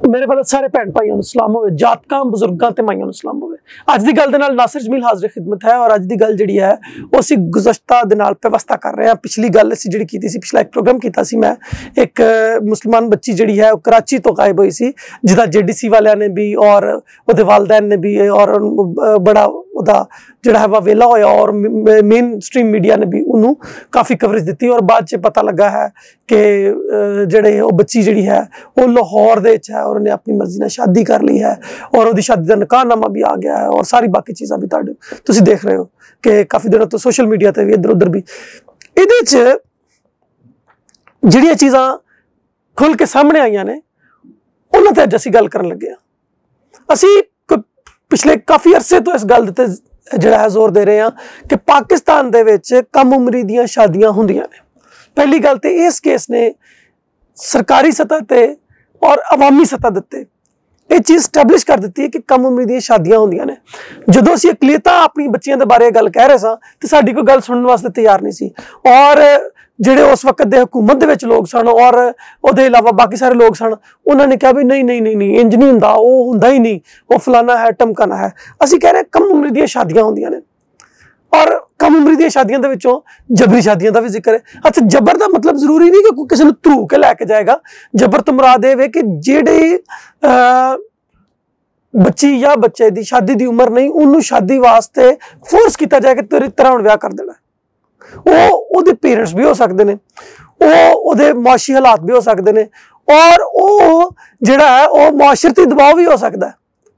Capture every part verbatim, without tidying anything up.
मेरे वाले सारे भैन भाइयों को सलाम होवे, जातकां बजुर्गों ते माइयां को सलाम होवे। अज दी गल दे नाल नासिर जमील हाज़िर खिदमत है और अज दी गल जिहड़ी है वो असीं गुज़श्ता दे नाल व्यवस्था कर रहे हैं। पिछली गल असीं जिहड़ी कीती सी, पिछला एक प्रोग्राम कीता सी मैं, एक मुसलमान बच्ची जिहड़ी है वो कराची तो गायब हुई सी, जिहदा जे डी सी वालियां ने भी और उहदे वालदैन ने भी और बड़ा उहदा जिहड़ा है वेला होया और मेन स्ट्रीम मीडिया ने भी उन्होंने काफ़ी कवरेज दी और बाद च पता लगा है कि जिहड़े वो बच्ची जिहड़ी है वो लाहौर दे है और उन्हें अपनी मर्जी ने शादी कर ली है और उसकी शादी का निकाहनामा भी आ गया है और सारी बाकी चीज़ां भी तुसीं देख रहे हो कि काफ़ी दिनों तो सोशल मीडिया पर भी इधर उधर भी इहदे च जिहड़ियां चीज़ां खुल के सामने आईयां ने उन्हां ते अज असीं गल करन लगे हां। असीं पिछले काफ़ी अरसे तो इस गल ते जिहड़ा है जोर दे रहे हैं कि पाकिस्तान दे विच कम उमरी दियां शादियां हुंदियां ने। पहली गल तो इस केस ने सरकारी सतह ते और अवामी सतह उत्ते ये चीज़ स्टैबलिश कर दी है कि कम उमरी दी शादियां होंदियां ने। जदों असीं अकलीतां अपनी बच्चियां दे बारे गल कह रहे सां ते साडी कोई गल सुनने वास्ते तैयार नहीं सी और जिहड़े उस वक्त दे हुकूमत दे विच लोग सन और उहदे इलावा बाकी सारे लोग सन, उन्होंने कहा भी नहीं नहीं नहीं नहीं इंज नहीं हुंदा, वो हुंदा ही नहीं, वो फलाना है टमकाना है। असीं कह रहे कम उमरी दी शादियां होंदियां ने और कम उमरी दी शादियां दे विचों जबरी शादियां का भी जिक्र है। अच्छा, जबर का मतलब जरूरी नहीं कि कोई किसी को धरू के लैके जाएगा। जबर तो मुराद ये कि जिहड़ी बच्ची या बच्चे की शादी की उम्र नहीं, उन्होंने शादी वास्ते फोर्स किया जाए कि तेरी तरह हुण विआह कर देना। वो उहदे पेरेंट्स भी हो सकते हैं, वो उहदे मुआशी हालात भी हो सकते हैं और वो जिहड़ा है वो मुआशरती दबाव भी हो सकता है।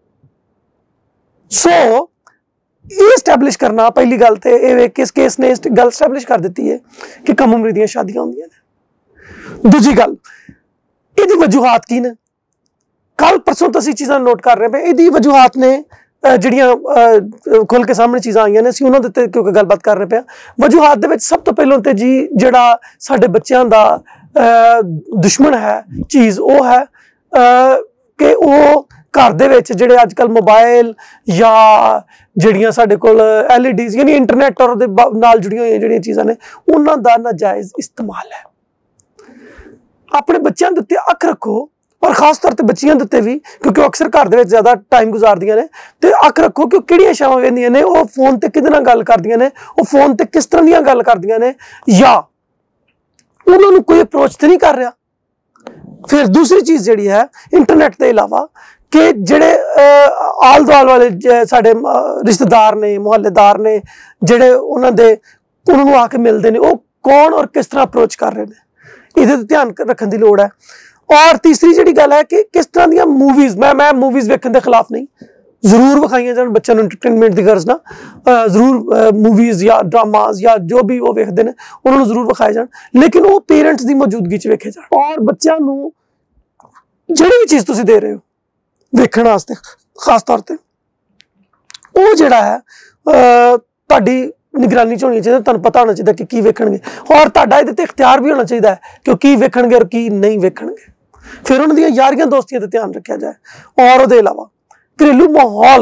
सो ये स्टैबलिश करना पहली गल तो ये किस केस ने गल स्टैबलिश कर दी है कि कम उम्र दी शादियां होंदियां ने। दूजी गल इहदी वजूहात की ने, कल परसों तो असीं चीज़ां नोट कर रहे हैं। इहदी वजूहात ने जिहड़ियां खुल के सामने चीज़ां आईयां ने, असीं उन्हां दे उत्ते क्योंकि गलबात कर रहे पे। वजूहात दे विच सब तो पहलों तो जी जिहड़ा साडे बच्चियां दा दुश्मन है चीज़ वो है कि वो घर दे विच जिहड़े अजकल मोबाइल या जिहड़ियां साडे कोल एल ई डीज़ यानी इंटरनेट और नाल जुड़ियां होईयां जिहड़ियां चीज़ां ने उन्हां दा नाजायज़ इस्तेमाल है। अपने बच्चों के उत्ते अख रखो और खास तौर पर बच्चियां के उत्ते भी, क्योंकि अक्सर घर दे विच ज़्यादा टाइम गुजारदियां ने, तो अख रखो कि किहड़ियां शावां वेंदियां ने, वो फोन ते किहदे नाल गल करदियां ने, वो फोन ते किस तरह दीयां गल करदियां ने या उन्हां नूं कोई अप्रोच तो नहीं कर रहा। फिर दूसरी चीज़ जिहड़ी है इंटरनेट के अलावा कि जिहड़े आल दुआल वाले साडे रिश्तेदार ने, मुहल्लेदार ने, जिहड़े उन्हां दे उन्हां नूं आके मिलदे ने, वो कौन और किस तरह अप्रोच कर रहे हैं, इहदे ते ध्यान रखने की लोड़ है। और तीसरी जिहड़ी गल है कि किस तरह दी मूवीज़, मैं मैं मूवीज़ वेखण के खिलाफ नहीं, जरूर विखाइयां जाण बच्चों को एंटरटेनमेंट की गर्ज ना, जरूर मूवीज़ या ड्रामाज या जो भी वो वेखते हैं उन्होंने जरूर विखाए जाण, लेकिन वो पेरेंट्स की मौजूदगी च वेखे जाण। और बच्चों को जिहड़ी भी चीज़ तुसीं दे रहे हो वेखण वास्ते खास तौर पर वो जिहड़ा है तुहाडी निगरानी च होनी चाहिए, तुहानूं पता होना चाहिए कि की वेखणगे और तुहाडा इहदे ते इख्तियार भी होना चाहिए कि की वेखणगे और की नहीं वेखणगे। फिर उन्हां दीयां यारियां दोस्तियां ते ध्यान रखा जाए। और उहदे इलावा घरेलू माहौल,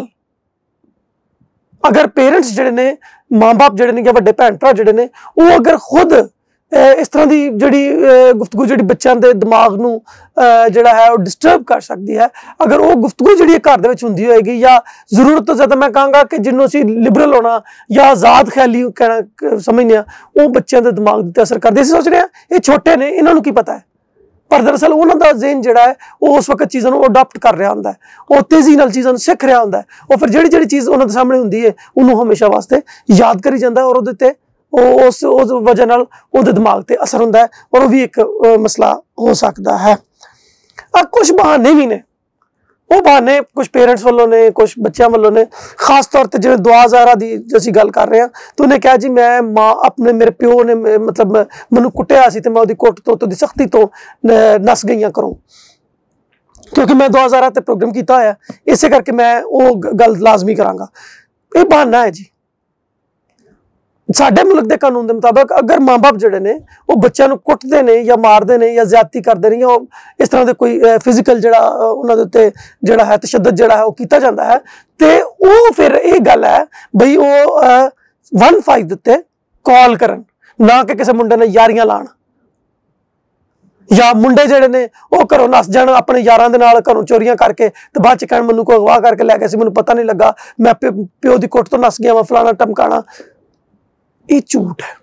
अगर पेरेंट्स जिहड़े ने, माँ बाप जिहड़े ने या वड्डे भैन भरा जिहड़े ने, वो अगर खुद इस तरह की जिहड़ी गुफ्तगू जिहड़ी बच्चों के दिमाग नूं जिहड़ा है वो डिस्टर्ब कर सकती है, अगर वो गुफ्तगू जिहड़ी घर दे विच हुंदी होएगी या जरूरत तो ज़्यादा मैं कहांगा कि जिन्हों असीं लिबरल होना या आज़ाद ख्याली कहना समझने आ, वो बच्चों के दिमाग ते असर करदे। असीं सोच रहे हैं ये छोटे ने, इन्हां नूं की पता है, पर दरअसल उन्होंने ज़हन जिहड़ा है वो उस वक्त चीज़ों को अडॉप्ट कर रहा होंदा है, वो तेज़ी नाल चीज़ों को सीख रहा होंदा है, और फिर जिहड़ी जिहड़ी चीज़ उन्होंने सामने हुंदी है उन्होंने हमेशा वास्ते याद करी जाता है और उहदे ते उस उस वजह नाल उहदे दिमाग ते असर हुंदा है और वो भी एक मसला हो सकता है। आ कुछ बहाने भी ने, वो बहाने कुछ पेरेंट्स वालों ने, कुछ बच्चों वालों ने, खास तौर पर जिवें दुआ ज़ाहरा दी असीं गल कर रहे हैं, तो उन्हें कहा जी मैं माँ अपने मेरे प्यो ने मतलब मैनूं कुट्टिया सी ते मैं उहदी कुट तो उहदी सख्ती तो नस गईयां करूँ, क्योंकि मैं दुआ ज़ाहरा ते प्रोग्राम किया होया, इसे करके मैं वो गल लाजमी करांगा। ये बहाना है जी। साडे मुल्क के कानून के मुताबिक अगर माँ बाप जिहड़े ने वो बच्चों को कुटते हैं या मारते हैं या ज्यादती करते हैं या इस तरह के कोई फिजिकल जिहड़ा उन्हां दे उत्ते जिहड़ा है तशद्दुद जिहड़ा है वो कीता जांदा है, तो वो फिर ये गल है बई वो वन फाइव दे उत्ते कॉल करन, ना कि किसी मुंडे ने यारियां लाण। या मुंडे जिहड़े ने वो घरों नस जाण अपने यारां दे नाल घरों चोरियां करके ते बाद च कहण मैनूं कोई अगवा करके लै गया सी, मैनूं पता नहीं लगा, मैं प्यो दी कुੱਟ तो नस गया वां, फलाना टमकाना। ये झूठ है,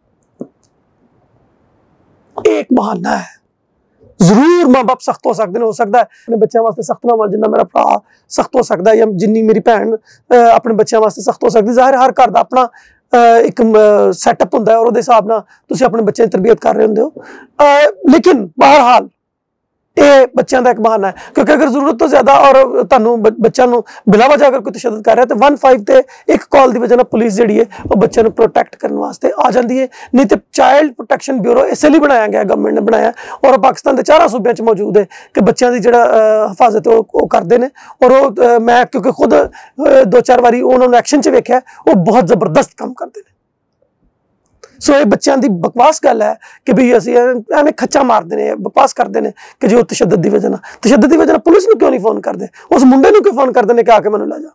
एक बहाना है। जरूर मां बाप सख्त हो सकते हैं, हो सकता है अपने बच्चों वास्ते सख्त ना होवे, जिन्ना मेरा भरा सख्त हो सकता है या जिन्नी मेरी भैन अपने बच्चों वास्ते सख्त हो सकती। जाहिर हर घर का अपना एक सैटअप होंदा है और उहदे हिसाब नाल तुसीं अपने बच्चे की तरबियत कर रहे होंदे हो। लेकिन बहरहाल ये बच्चों का एक बहाना है, क्योंकि अगर जरूरत तो ज्यादा और तुहानूं बच्चों नूं बिला वजह अगर कोई तशद्दुद कर रहा है तो वन फाइव ते एक कॉल की वजह नाल पुलिस जिहड़ी है वो बच्चों को प्रोटैक्ट करने वास्ते आ जाती है। नहीं तो चाइल्ड प्रोटैक्शन ब्यूरो इसलिए बनाया गया, गवर्नमेंट ने बनाया और पाकिस्तान के चारों सूबे च मौजूद है कि बच्चों की जिहड़ा हिफाजत वो करते हैं। और वो मैं क्योंकि खुद दो चार बारी उन्होंने एक्शन च वेख्या, वो बहुत जबरदस्त काम करते हैं। सो ये बच्चों की बकवास गल है कि भी असीं एवें खच्चा मारते हैं, बकवास करते हैं कि जी वो तशद्दुद की वजह तशद्दुद की वजह पुलिस को क्यों नहीं फोन करते, उस मुंडे को क्यों फोन करते हैं कि आके मैनूं लै जा।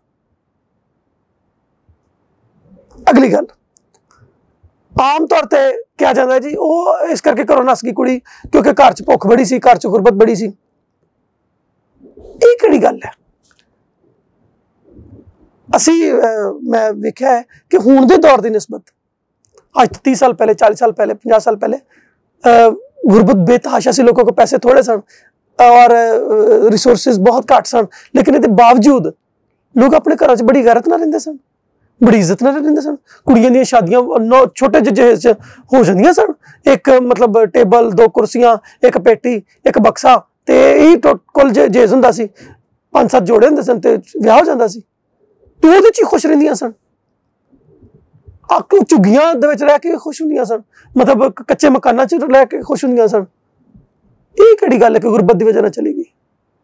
अगली गल आम तौर पर क्या जाता है जी, वो इस करके घरों नस गई कुड़ी क्योंकि घर च भुख बड़ी सी, घर च गुरबत बड़ी सी। ये किहड़ी गल है? असीं मैं वेख्या है कि हुण दे दौर की निस्बत आज तीस साल पहले, चालीस साल पहले, पचास साल पहले गुरबत बेतहाशा सी, लोगों को पैसे थोड़े सन और रिसोर्सिस बहुत घट सन, लेकिन इसके बावजूद लोग अपने घर बड़ी गैरत ना रहिंदे सन, बड़ी इज्जत ना रहिंदे सन। कुड़ियां दी शादियां नौ छोटे जहेज हो जांदियां सन, एक मतलब टेबल, दो कुर्सियां, एक पेटी, एक बक्सा ते यही कुल जहेज हुंदा सी, पांच सत्त जोड़े हुंदे सन ते विआह हो जांदा सी ते ओहदे च खुश रहिंदियां सन। झुग्गियां दे विच रह के खुश हुंदियां सन, मतलब कच्चे मकानां च रह के खुश हुंदियां सन। ये किहड़ी गल है कि गुरबत की वजह नाल चली गई?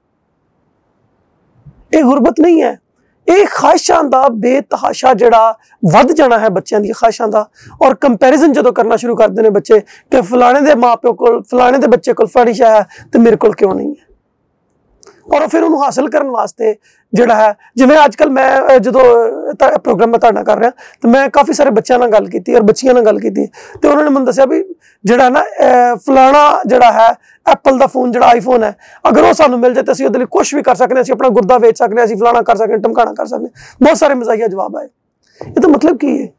ये गुरबत नहीं है, ये ख्वाहिशां दा बेतहाशा जिहड़ा वध जाना है बच्चों की ख्वाहिशां दा। और कंपैरिजन जो करना शुरू करते हैं बच्चे कि फलाने दे माँ प्यो कोल, फलाने दे बच्चे कोल फलानी शै है तो मेरे कोल क्यों नहीं है। और फिर उन्होंने हासिल करने वास्ते जिहड़ा है, जिवें अजकल मैं जो प्रोग्राम मैं तुहाडे नाल कर रहा तो मैं काफ़ी सारे बच्चों नाल गल कीती और बच्चियां नाल गल कीती तो उन्होंने मैनूं दस्सिया भी जिहड़ा ना फलाना जिहड़ा है एप्पल का फोन जिहड़ा आईफोन है, अगर वो सानूं मिल जाए तो असीं उहदे लई कुछ भी कर सकते, असीं अपना गुर्दा वेच सकते, असीं फलाना कर सकते, टमकाना कर सकते। बहुत सारे मज़ाहिया जवाब आए। ये तो मतलब की है,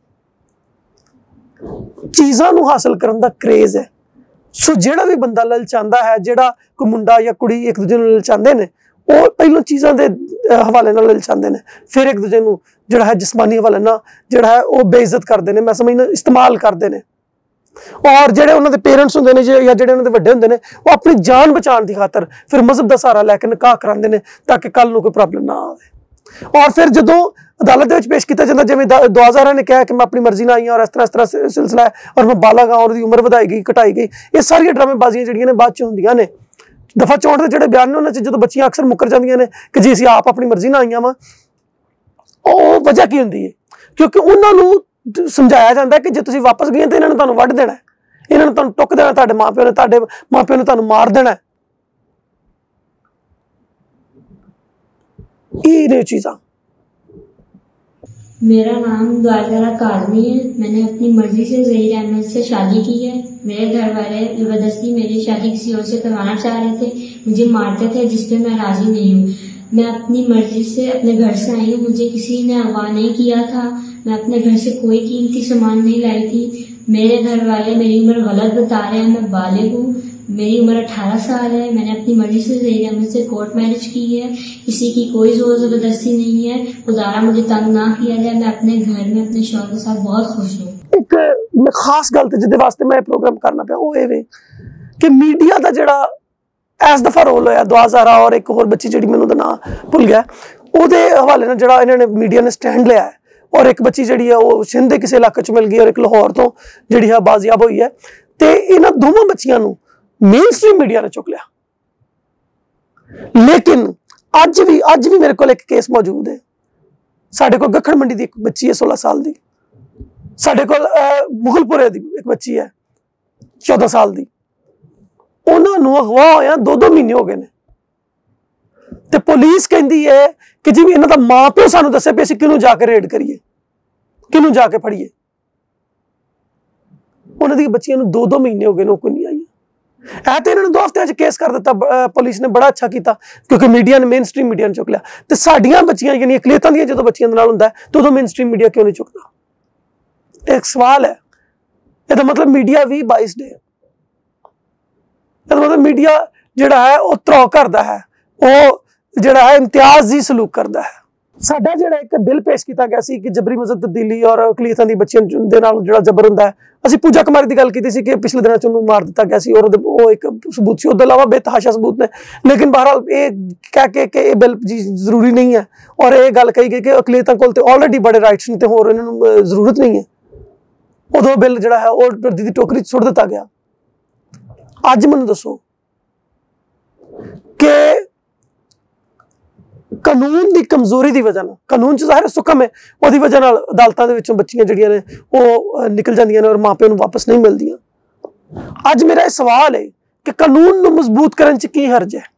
चीज़ां नूं हासिल करने का क्रेज़ है। सो जिहड़ा भी बंदा ललचांदा है, जिहड़ा कोई मुंडा या कुड़ी एक दूजे नूं ललचांदे ने, वो पहलों चीज़ों के हवाले नाल ललचांदे ने, फिर एक दूजे नूं जिहड़ा है जिस्मानी हवाले नाल जिहड़ा है वो बेइज्जत करते हैं, मैं समझना इस्तेमाल करते हैं। और जिहड़े उन्होंने पेरेंट्स होंदे ने या जिहड़े उन्होंने वड्डे होंदे ने, वो अपनी जान बचाने की खातर फिर मजहब का सहारा लैके निकाह करांदे ने ताकि कल नूं कोई प्रॉब्लम ना आवे। और फिर जदों अदालत में पेश किया जाता, जिवें दुआज़ारा ने कहा कि मैं अपनी मर्जी ना आई और इस तरह इस तरह सिलसिला है और मैं बालग हाँ और उम्र वधाई गई घटाई गई, ये सारिया ड्रामेबाजियां जिहड़ियां ने बाद च होंदियां ने। दफा चौंठ के जिहड़े बयान ने उन्हां च जदों बच्चियां अक्सर मुकर जांदियां ने कि जी असीं आप अपनी मर्जी ना आईयां वां, ਉਹ वजह की होंदी है क्योंकि उन्होंने समझाया जाता है कि जो तुसीं वापस गए तो इन्होंने तुहानूं वढ़ देना, इन्होंने तुहानूं टुक देना, तुहाडे माँ प्यो ने तुहाडे माँ प्यो ने तुहानूं मार देना। ये ने चीज़ां। मेरा नाम दुआज़ारा काज़मी है। मैंने अपनी मर्जी से ज़हीर अहमद से शादी की है। मेरे घर वाले जबरदस्ती मेरी शादी किसी और से करवाना चाह रहे थे, मुझे मारते थे, जिस पे मैं राजी नहीं हूँ। मैं अपनी मर्जी से अपने घर से आई हूँ, मुझे किसी ने अगवा नहीं किया था। मैं अपने घर से कोई कीमती सामान नहीं लाई थी। मेरे घर वाले मेरी उम्र गलत बता रहे हैं, मैं बालिग हूँ, मेरी उम्र अठारह साल है। मैंने अपनी मर्जी से ज़हीर अहमद से कोर्ट मैरिज की है, किसी की कोई जोर जबरदस्ती नहीं है। खुदारा मुझे तंग ना किया जाए, मैं अपने घर में अपने शौहर के साथ बहुत खुश हूँ। एक खास गल जिहदे वास्ते मैं प्रोग्राम करना पिया वो ये कि मीडिया का जिहड़ा इस दफा रोल होया दुआज़ारा और एक होर बच्ची जिहड़ी मैनूं दा नाम भुल गया, उहदे हवाले नाल जिहड़ा इन्होंने मीडिया ने स्टैंड लिया है। और एक बच्ची जिहड़ी है वो सिंध के किसी इलाके च मिल गई और एक लाहौर तो जिहड़ी है बाजियाब हुई है, तो इन्हां दोवां बच्चियां नूं मेन स्ट्रीम मीडिया ने चुक लिया। लेकिन अज भी अज भी मेरे को एक केस मौजूद है, साडे कोल गखड़ मंडी की एक बच्ची है सोलह साल की, साडे कोल मुगलपुरे की एक बच्ची है चौदह साल की, उन्होंने अगवा होया दो दो महीने हो गए ने ते पुलिस कहती है कि जी इन्हों का माँ प्यो सानू दसे भी असीं किनू जाके रेड करिए, किनू जाके फड़िए। उन्होंने बच्चियों दो दो महीने हो गए, कोई नहीं आई। है तो इन्होंने दो हफ्ते केस कर दिता, पुलिस ने बड़ा अच्छा किया क्योंकि मीडिया ने मेन स्ट्रीम मीडिया ने चुक लिया। तो साडियां बच्चियां यानी अकलीतां दी जो बच्चियां नाल हुंदा है तो उदों मेन स्ट्रीम मीडिया क्यों नहीं चुकता? एक सवाल है। इसका मतलब मीडिया भी बाइस्ड है, इसका मतलब मीडिया जिहड़ा है वो त्रौ करदा है, वो जिहड़ा है इम्तियाजी सलूक करदा है। साडा जिहड़ा एक बिल पेश किया गया सी कि जबरी मजहब तब्दीली और अकलीतां दी बच्चियां दे नाल जिहड़ा जबर हुंदा है, ਅਸੀਂ पूजा कुमारी की गल की कि पिछले दिनों चुनू मार दिता गया सी और वो एक सबूत से उसके अलावा बेतहाशा सबूत ने। लेकिन बहरहाल ये कह के कि ये बिल जी जरूरी नहीं है और ये गल कही गई कि अकलीतां कोल ते ऑलरेडी बड़े राइट्स ने ते होर इन्हां जरूरत नहीं है, उदों बिल जिहड़ा है वो रद्दी दी टोकरी सुट दिता गया। अज मैनूं दसो कि कानून की कमजोरी की वजह, कानून च ज़ाहिर सुकम है, वो वजह अदालतों के विचों बच्चियां जिहड़ियां ने वो निकल जांदियां ने और माँ प्यो नूं वापस नहीं मिलदियां। अज मेरा सवाल है कि कानून नूं मजबूत करन च की हर्ज है?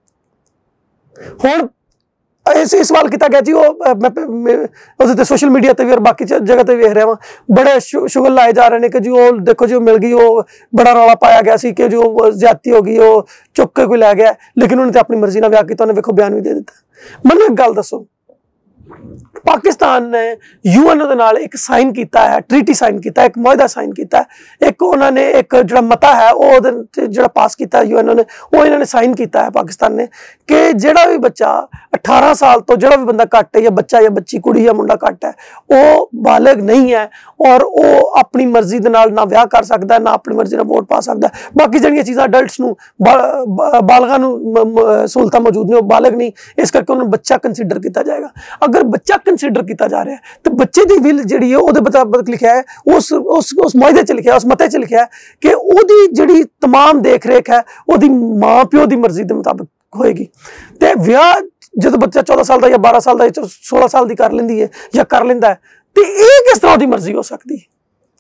हुण इस इस सवाल किया गया जी, वो मैं सोशल मीडिया पर भी और बाकी जगह पर वेख रहा वहाँ बड़े शुगल लाए जा रहे हैं कि जी वो देखो जी वो मिल गई, वो बड़ा रौला पाया गया सी कि जो ज्यादती हो गई, वो चुक के कोई लै गया, लेकिन उन्हें तो अपनी मर्जी ना ब्याह किया, उन्हें वेखो बयान भी दे दिता। मैनूं एक गल दसो, पाकिस्तान ने यूएन दे नाल एक साइन किया है, ट्रीटी साइन किया, एक मुआहदा साइन किया, एक उन्होंने एक जो मता है वो जो पास किया यूएन ने, वो इन्होंने साइन किया है पाकिस्तान ने कि जोड़ा भी बच्चा अठारह साल तो जोड़ा भी बंदा घट है या बच्चा या बच्ची कुड़ी या मुंडा घट है वो बालग नहीं है और वो अपनी मर्जी के नाल ना विआह कर सकता है, ना अपनी मर्जी नाल वोट पा सकता है। बाकी जिहड़ियां चीज़ां अडल्ट्स नूं बालगां नूं सहूलतां मौजूद ने, वो बालग नहीं, इस करके उन्होंने बच्चा कंसीडर किया जाएगा। अगर बच्चा कंसीडर किया जा रहा है तो बच्चे की विल जिहड़ी है उहदे मुताबिक लिखा है, उस उस उस मुआहदे च लिखा है, उस मते च लिखा है कि उहदी जिहड़ी तमाम देख रेख है उहदी माँ प्यो की मर्जी के मुताबिक होएगी। तो विआह जो बच्चा चौदह साल का या बारह साल का सोलह साल की कर लेंदी है या कर लेंदा है तो ये किस तरह की मर्जी हो सकती है?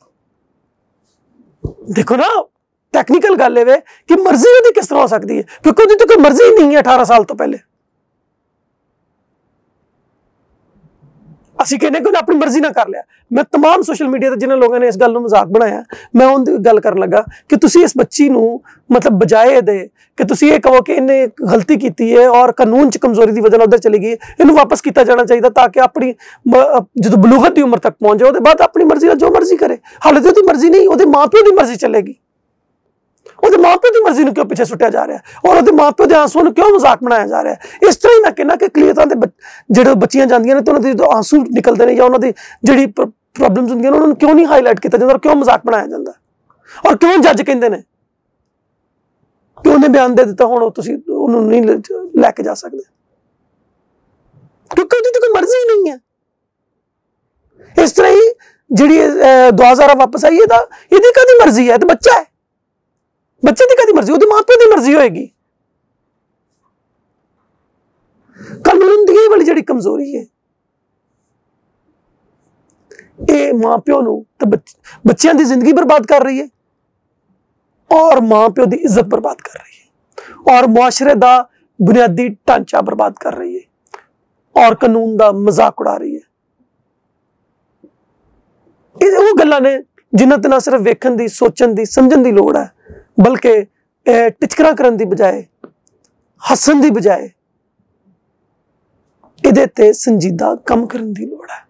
देखो ना, टैक्नीकल गल है कि मर्जी उहदी किस तरह हो सकती है, क्योंकि उहदी तो कोई मर्जी ही नहीं है अठारह साल तो पहले। ਅਸੀਂ कहने कि अपनी मर्जी ना कर लिया। मैं तमाम सोशल मीडिया पर जिन्होंने लोगों ने इस गल को मजाक बनाया, मैं उनकी गल कर लगा कि तुसी इस बच्ची नूं मतलब बजाए दे कि तुसी ये कहो कि इन्हें गलती की है और कानून च कमजोरी की वजह उधर चली गई, इन्हें वापस किया जाना चाहिए ताकि अपनी जो बलूगत की उम्र तक पहुंच जाए, उसके बाद अपनी मर्जी जो मर्जी करे। हाले तो उसकी मर्जी नहीं, वो माँ प्यो की मर्जी चलेगी, वो माँ प्यो की मर्जी क्यों पिछे सुटिया जा रहा है और वो माँ प्यो के आंसुओं को क्यों मजाक बनाया जा रहा है? इस तरह ही मैं कहना कि अकलीतां दे जो बच्चियां जांदियां ने तो उन्होंने जो आंसू निकलते हैं या उन्होंने जी प्रॉब्लम्स होंदियां उन्होंने क्यों नहीं हाईलाइट किया जाता और क्यों मजाक बनाया जाता और क्यों जज कहते हैं कि उन्हें बयान दे दिता हुण तुसीं उन्होंने नहीं लैके जा सकते, क्योंकि उसकी तो कोई मर्जी ही नहीं है। इस तरह ही जी दुआ ज़ारा वापस आई है ये कदी मर्जी है, तो बच्चा है, बच्चे की कदी मर्जी, वो माँ प्यो की मर्जी होएगी। कानून की वाली जी कमजोरी है ये माँ प्यो नूं ते बच्चों की जिंदगी बर्बाद कर रही है और माँ प्यो की इज्जत बर्बाद कर रही है और मुआशरे का बुनियादी ढांचा बर्बाद कर रही है और कानून का मजाक उड़ा रही है। ये वो गल्लां ने जिन्हां ते ना सिर्फ वेखण दी, सोचण दी, समझण दी लोड़ है, बल्कि टिचकरा करन दी बजाय, हसन दी बजाय इहदे ते संजीदा कम करन दी लोड़ है।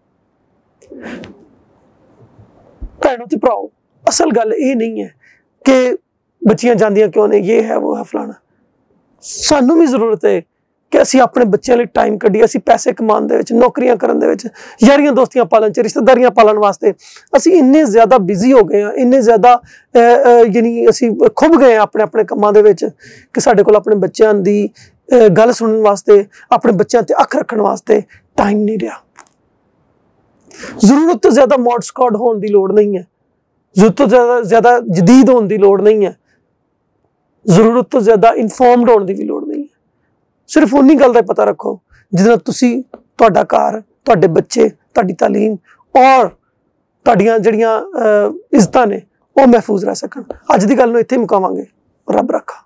भैणों ते भराओ, असल गल ये नहीं है कि बच्चियां जांदियां क्यों ने, ये है वो है फलाना। सानू भी जरूरत है कि असी अपने बच्चों लिए टाइम कढ़ीए, असी पैसे कमाने दे विच, नौकरियां करन दे विच, यारियां दोस्तियां पालन च, रिश्तेदारियां पालन वास्ते असी इन्ने ज़्यादा बिजी हो गए हैं, इन्ने ज़्यादा यानी असी खुब गए हैं अपने अपने कामां दे विच कि साडे कोल अपने बच्चों की गल सुनने वास्ते, अपने बच्चों ते अख रखने वास्ते टाइम नहीं रहा। जरूरत तो ज़्यादा मॉड स्क्वाड होने की लोड़ नहीं है, जरूरत तो ज़्यादा ज़्यादा जदीद होने की लोड़ नहीं है, जरूरत तो ज़्यादा इनफॉर्म्ड होने की भी लोड़ नहीं है। सिर्फ उन्नी गल का पता रखो जिस नाल तुसी, तुहाडा घर, तुहाडे बच्चे, तुहाडी तालीम और तुहाडीआं जिहड़ियां इज्जतां ने वो महफूज रह सकन। अज दी गल नूं इत्थे मुकावांगे। रब रखा।